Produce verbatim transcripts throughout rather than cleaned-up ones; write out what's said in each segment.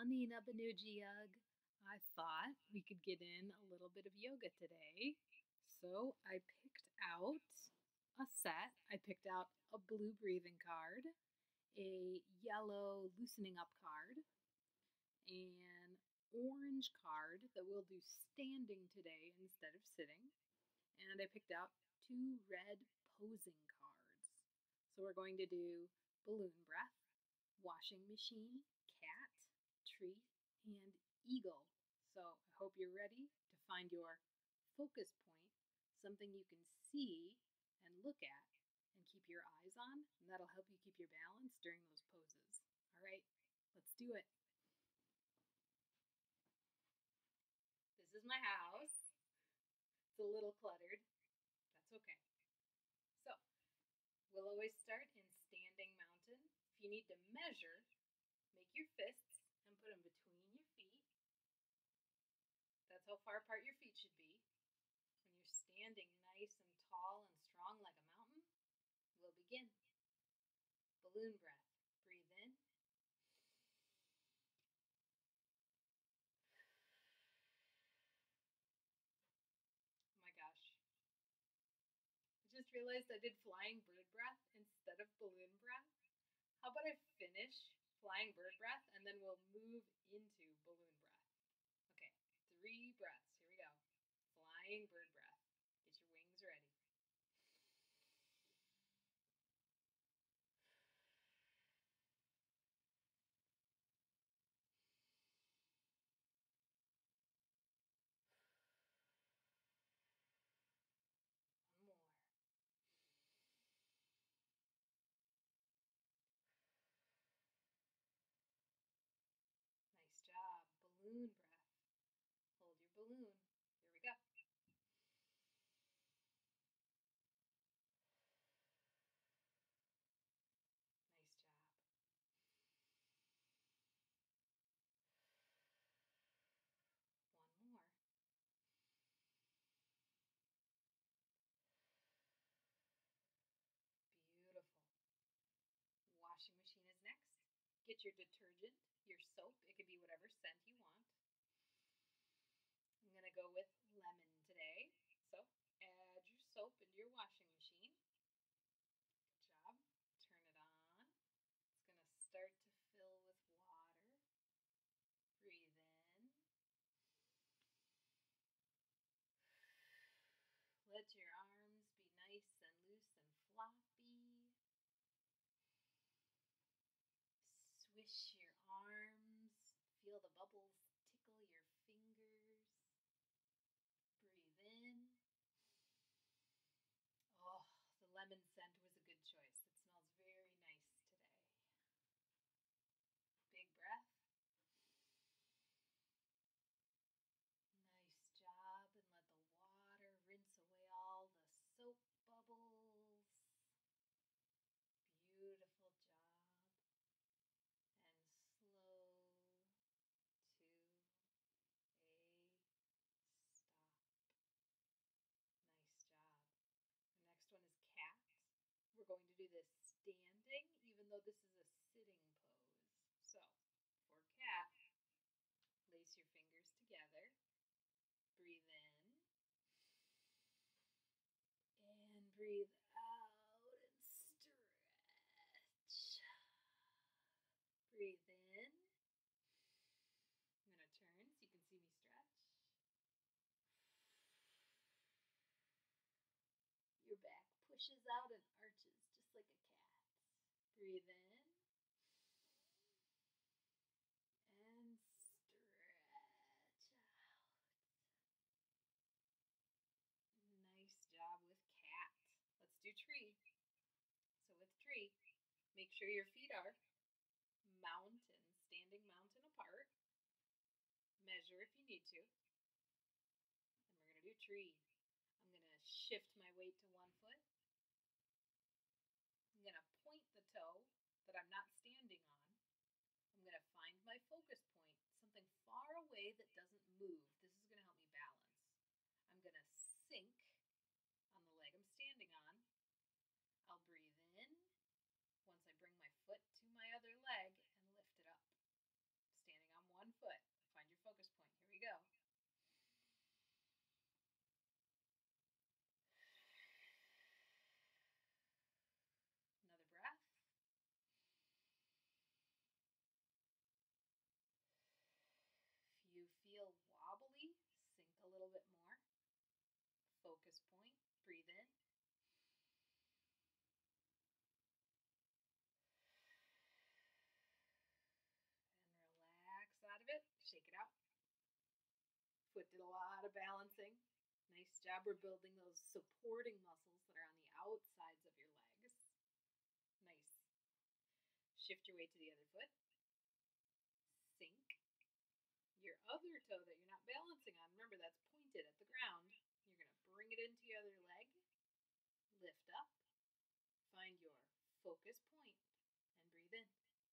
morning, Abanujiug. I thought we could get in a little bit of yoga today. So I picked out a set. I picked out a blue breathing card, a yellow loosening up card, an orange card that we'll do standing today instead of sitting. And I picked out two red posing cards. So we're going to do balloon breath, washing machine, cat, tree, and eagle. So I hope you're ready to find your focus point, something you can see and look at and keep your eyes on, and that'll help you keep your balance during those poses. All right, let's do it. This is my house. It's a little cluttered. That's okay. So we'll always start in standing mountain. If you need to measure, make your fists and put them between your feet. That's how far apart your feet should be. When you're standing nice and tall and strong like a mountain, we'll begin. Balloon breath. Breathe in. Oh my gosh. I just realized I did flying bird breath instead of balloon breath. How about I finish flying bird breath and then we'll move into balloon breath. Okay, three breaths. Here we go. Flying bird breath. Get your wings ready. One more. Nice job. Balloon breath. Hold your balloon. Here we go. Nice job. One more. Beautiful. Washing machine is next. Get your detergent, your soap. It could be whatever scent you want. I'm going to go with lemon today. So add your soap into your washing machine. Good job. Turn it on. It's going to start to fill with water. Breathe in. Let your arms be nice and loose and floppy. Swish your arms. Feel the bubbles tickle your fingers. Breathe in. Oh, the lemon scent was a good choice. It smells very nice today. Big breath. Nice job. And let the water rinse away all the soap bubbles. Beautiful job. And slow to a stop. Nice job. The next one is cat. We're going to do this standing, even though this is a sitting pose. So, for cat, lace your fingers together. Breathe in. And breathe out and stretch. Breathe in. I'm going to turn so you can see me stretch. Your back pushes out and arches just like a cat's. Breathe in. And stretch out. Nice job with cat. Let's do tree. So with tree, make sure your feet are mountain, standing mountain apart. Measure if you need to. And we're going to do tree. I'm going to shift my weight to one foot. I'm going to point the toe that I'm not standing on. I'm going to find my focus point, something far away that doesn't move. This is going to help me balance. I'm going to sink on the leg I'm standing on. I'll breathe in once I bring my foot to my other leg and lift it up. Standing on one little bit more. Focus point. Breathe in. And relax out of it. Shake it out. Foot did a lot of balancing. Nice job. We're building those supporting muscles that are on the outsides of your legs. Nice. Shift your weight to the other foot. Sink. Your other toe that you're not balancing on, remember that's pointed at the ground. You're going to bring it into your other leg. Lift up. Find your focus point and breathe in.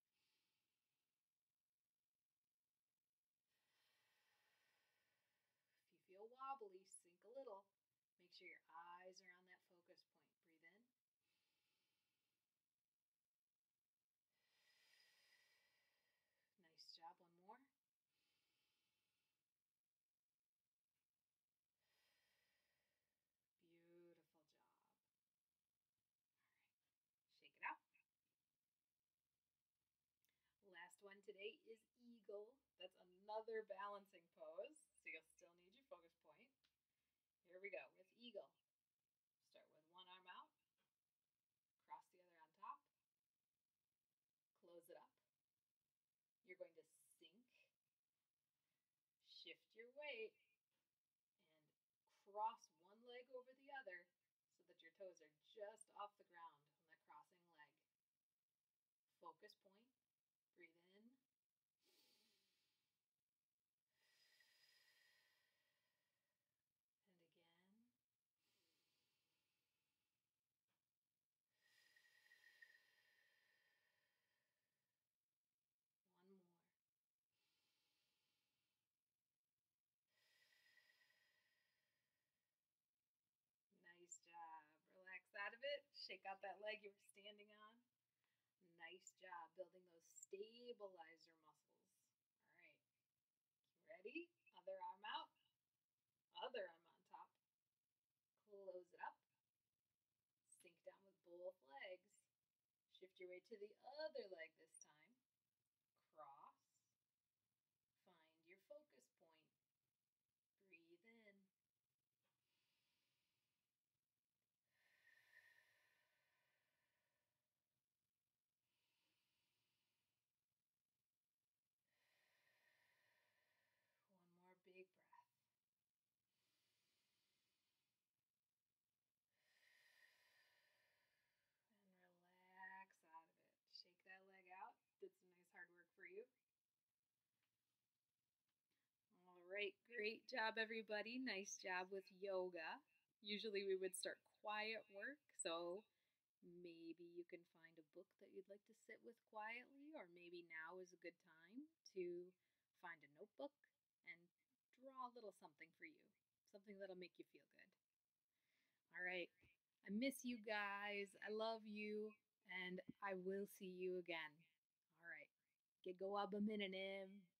If you feel wobbly, sink a little. Make sure your eyes are on that focus point. Breathe in. Nice job. One more. Beautiful job. All right. Shake it out. Last one today is eagle. That's another balancing pose. So you'll still need your focus point. Here we go with eagle. Start with one arm out. Cross the other on top. Close it up. You're going to sink. Shift your weight. And cross one leg over the other so that your toes are just off the ground on the crossing leg. Focus point. Breathe in. And again. One more. Nice job. Relax out of it. Shake out that leg you were standing on. Nice job building those stabilizer muscles. All right. Ready? Other arm out. Other arm on top. Close it up. Sink down with both legs. Shift your weight to the other leg this time. Cross. Find your focus point. Breathe in. One more big breath. And relax out of it. Shake that leg out. Did some nice hard work for you. All right, great job, everybody. Nice job with yoga. Usually we would start quiet work, so maybe you can find a book that you'd like to sit with quietly, or maybe now is a good time to find a notebook and draw a little something for you, something that'll make you feel good. All right, I miss you guys. I love you, and I will see you again. All right, get go up a minute,